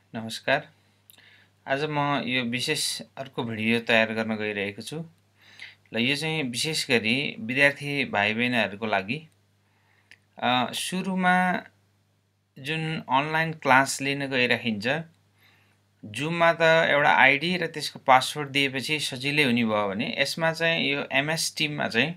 नमस्कार। आज म यो विशेष अर्को भिडियो तयार गर्न गइरहेको छु। ल यो चाहिँ विशेष गरी विद्यार्थी भाइ-बहिनीहरूको लागि सुरुमा जुन अनलाइन क्लास लिन गइराखिन्छ, जुममा त एउटा आइडी र त्यसको पासवर्ड दिएपछि सजिलै हुने भयो भने यसमा चाहिँ यो एमएस टिममा चाहिँ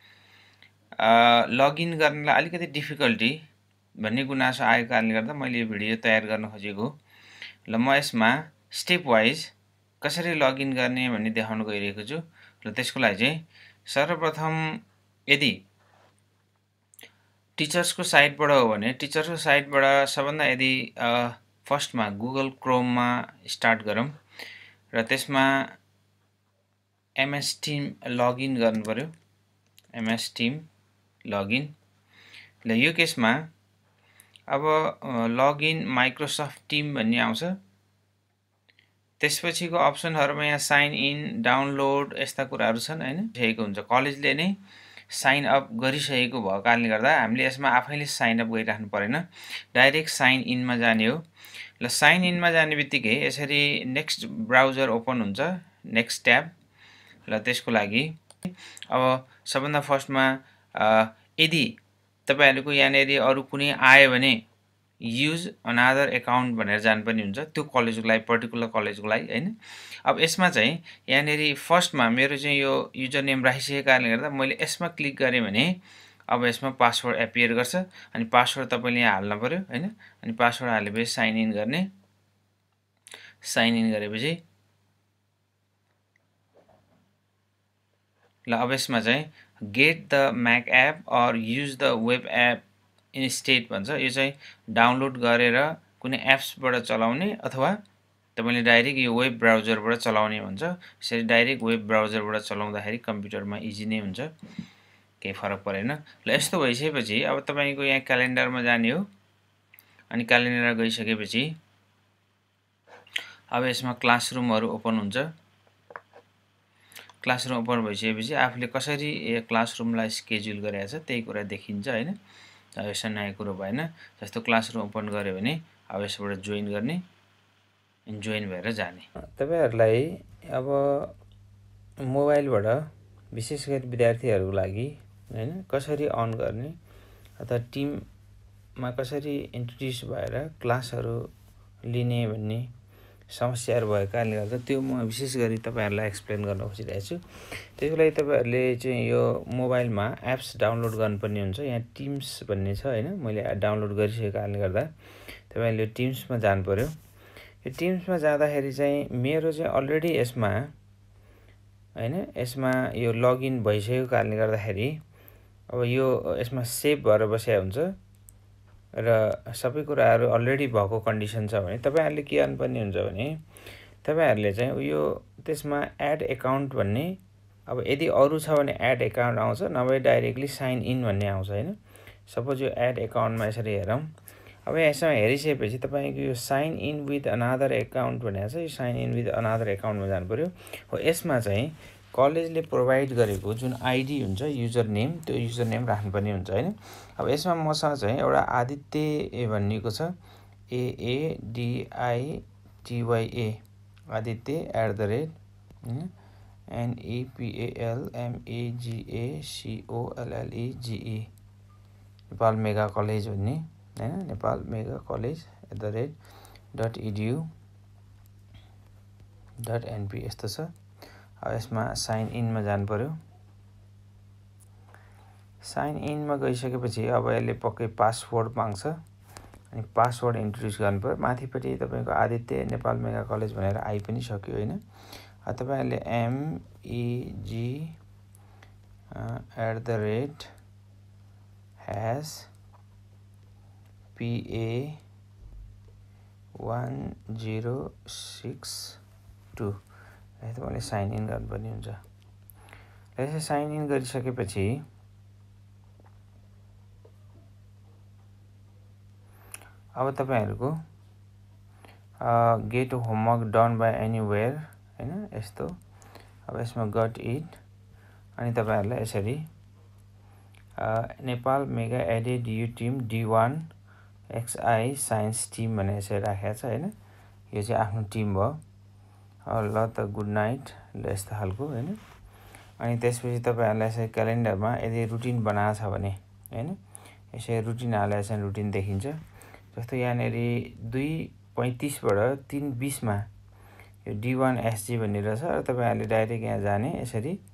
लगइन गर्नलाई अलिकति डिफिकल्टी भन्ने गुनासो आएको कारणले गर्दा मैले यो भिडियो तयार गर्न खोजेको। ल म यसमा स्टेप वाइज कसरी लगइन गर्ने भन्ने देखाउन गइरहेको छु। र त्यसको लागि चाहिँ सर्वप्रथम यदि टिचर्सको साइटबाट हो भने टिचर्सको साइटबाट सबभन्दा यदि फर्स्टमा गुगल क्रोममा स्टार्ट गरौँ र त्यसमा एमएस टिम लगइन गर्नु पर्यो। MS team login. ल यो केसमा अब लगइन माइक्रोसफ्ट टिम भन्ने आउँछ। त्यसपछिको अप्सनहरुमा यहाँ साइन इन, डाउनलोड यस्ता कुराहरु छन् हैन। भएको हुन्छ कलेजले नै साइन अप गरिसकेको भएको कारणले गर्दा हामीले यसमा आफैले साइन अप गरिराख्नु पर्दैन। डाइरेक्ट साइन इनमा जाने हो। ल साइन इनमा जाने बित्तिकै यसरी नेक्स्ट ब्राउजर ओपन हुन्छ, नेक्स्ट ट्याब। ल त्यसको लागि अब सबभन्दा फर्स्टमा यदि तपाईहरुको यहाँनेरि अरु कुनै आयो भने युज अनदर एकाउन्ट भनेर जानुपर्ने हुन्छ त्यो कलेजको लागि, पर्टिकुलर कलेजको लागि हैन। अब यसमा चाहिँ यहाँनेरि फर्स्टमा मेरो चाहिँ यो युजर नेम राखिसकेको कारणले गर्दा मैले यसमा क्लिक गरे भने अब यसमा पासवर्ड एपियर गर्छ अनि पासवर्ड तपाईले यहाँ हाल्न पर्यो हैन। अनि पासवर्ड हालेपछि साइन इन गर्ने। साइन इन गरेपछि ल अब यसमा चाहिँ get the Mac app or use the web app instead भन्छ। यो चाहिँ डाउनलोड गरेर कुनै एप्सबाट चलाउने अथवा तपाईले डाइरेक्ट यो वेब ब्राउजरबाट चलाउने भन्छ। यसरी डाइरेक्ट वेब ब्राउजरबाट चलाउँदाखेरि कम्प्युटरमा इजी नै हुन्छ, केही फरक परेन। ल यस्तो भइसकेपछि अब तपाईको यहाँ क्यालेन्डरमा जाने हो। अनि क्यालेन्डरमा गइसकेपछि अब यसमा क्लासरुमहरु ओपन हुन्छ। क्लासरुम ओपन भइसकेपछि आफूले कसरी क्लासरुमलाई स्केड्युल गरेको छ त्यही कुरा देखिन्छ हैन। अब यसमा नयाँ कुरो भएन। जस्तो क्लासरुम ओपन गर्यो भने अब यसबाट जोइन गर्ने, जोइन भएर जाने। तपाईहरुलाई अब मोबाइलबाट विशेष गरी विद्यार्थीहरुको लागि हैन कसरी अन गर्ने अथवा टिममा कसरी इन्ट्रोड्युस भएर क्लासहरु लिने भन्ने समस्याहरु भएको कारणले गर्दा त्यो म विशेष गरी तपाईहरुलाई एक्सप्लेन गर्न खोजिरहेको छु। त्यसको लागि तपाईहरुले चाहिँ यो मोबाइलमा एप्स डाउनलोड गर्नुपर्ने हुन्छ। यहाँ टिम्स भन्ने छ हैन। मैले डाउनलोड गरिसकेको कारणले गर्दा तपाईहरुले टिम्समा जानु पर्यो। यो टिम्समा जाँदाखेरि चाहिँ मेरो चाहिँ अलरेडी यसमा हैन, यसमा यो लगइन भइसकेको कारणले गर्दाखेरि अब यो यसमा सेभ भएर बसेको हुन्छ र सबै कुराहरु अलरेडी भएको कन्डिसन छ भने तपाईहरुले के गर्नुपर्ने हुन्छ भने तपाईहरुले चाहिँ यो त्यसमा एड अकाउन्ट भन्ने, अब यदि अरु छ भने एड अकाउन्ट आउँछ, नभए डाइरेक्टली साइन इन भन्ने आउँछ हैन। सपोज यो एड अकाउन्टमा यसरी हेरौं। अब यसमा हेरिसकेपछि तपाईको यो sign in with another account भनेको छ। यो साइन इन विथ अनदर अकाउन्टमा जानु पर्यो। हो यसमा चाहिँ कलेजले प्रोवाइड गरेको जुन आइडी हुन्छ, युजर नेम, त्यो युजर नेम राख्नुपर्ने हुन्छ हैन। अब यसमा मसँग चाहिँ एउटा आदित्य भन्नेको छ, AADITYA Aditya @NEPALMAGACOLLEGE Nepal mega college भन्ने हैन, नेपाल मेगा कलेज .edu.np यस्तो छ। अब यसमा साइन इनमा जानु पर्यो। साइन इनमा गइसकेपछि अब यसले पक्कै पासवर्ड माग्छ अनि पासवर्ड इन्ट्रोड्युस गर्नुपर्यो। माथिपट्टि तपाईको आदित्य नेपाल मेगा कलेज भनेर आइ पनि सक्यो हैन। तपाईहरुले MEG@PA1062 तपाईले साइन इन गर्नुपर्ने हुन्छ। यसरी साइन इन गरिसकेपछि अब तपाईहरुको get homework done by anywhere हैन यस्तो। अब यसमा गट इट अनि तपाईहरुलाई यसरी Nepal mega added you team D1 XI science team भनेर यसरी राखेको छ हैन। यो चाहिँ आफ्नो टिम भयो। ल त गुड नाइट ल यस्तो खालको हैन। अनि त्यसपछि तपाईहरुलाई यसरी क्यालेन्डरमा यदि रुटिन बनाएको छ भने हैन यसरी रुटिन हालेको छ, रुटिन देखिन्छ। जस्तो यहाँनेरि 2:35 बाट 3:20 मा यो D1 SG भन्ने रहेछ र तपाईहरुले डाइरेक्ट यहाँ जाने, यसरी